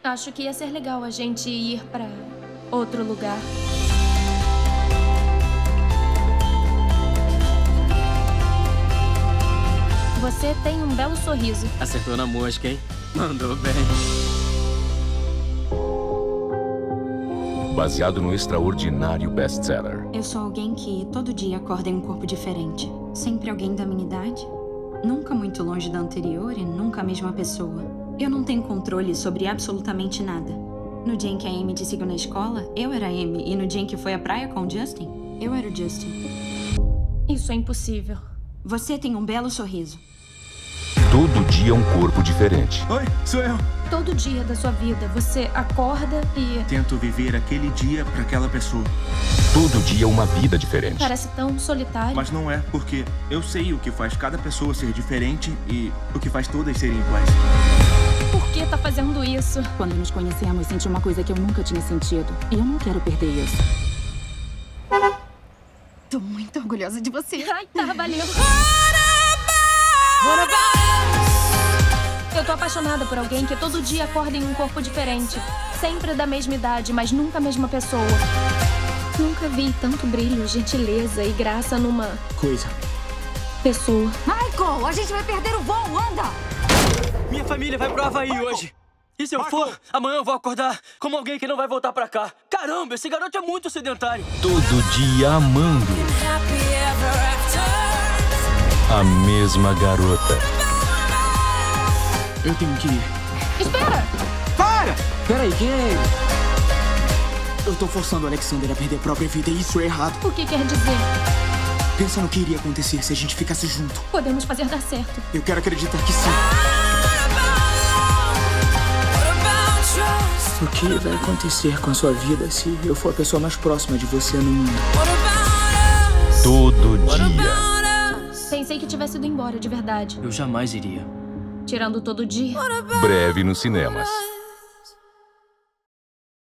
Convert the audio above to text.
Acho que ia ser legal a gente ir pra outro lugar. Você tem um belo sorriso. Acertou na mosca, hein? Mandou bem. Baseado no extraordinário best-seller. Eu sou alguém que todo dia acorda em um corpo diferente. Sempre alguém da minha idade. Nunca muito longe da anterior e nunca a mesma pessoa. Eu não tenho controle sobre absolutamente nada. No dia em que a Amy te seguiu na escola, eu era a Amy. E no dia em que foi à praia com o Justin, eu era o Justin. Isso é impossível. Você tem um belo sorriso. Todo dia um corpo diferente. Oi, sou eu. Todo dia da sua vida, você acorda e... Tento viver aquele dia pra aquela pessoa. Todo dia uma vida diferente. Parece tão solitário. Mas não é, porque eu sei o que faz cada pessoa ser diferente e o que faz todas serem iguais. Por que tá fazendo isso? Quando nos conhecemos, senti uma coisa que eu nunca tinha sentido. E eu não quero perder isso. Tô muito orgulhosa de você. Ai, tá, valeu. Eu tô apaixonada por alguém que todo dia acorda em um corpo diferente. Sempre da mesma idade, mas nunca a mesma pessoa. Nunca vi tanto brilho, gentileza e graça numa... pessoa. Michael, a gente vai perder o voo, anda! Minha família vai pro Havaí hoje. E se eu for, amanhã eu vou acordar como alguém que não vai voltar pra cá. Caramba, esse garoto é muito sedentário. Todo dia amando. A mesma garota. Eu tenho que ir. Espera! Para! Peraí, quem é ele? Eu tô forçando o Alexander a perder a própria vida e isso é errado. O que quer dizer? Pensa no que iria acontecer se a gente ficasse junto. Podemos fazer dar certo. Eu quero acreditar que sim. O que vai acontecer com a sua vida se eu for a pessoa mais próxima de você no mundo? Todo dia. Pensei que tivesse ido embora de verdade. Eu jamais iria. Tirando todo dia. Breve nos cinemas.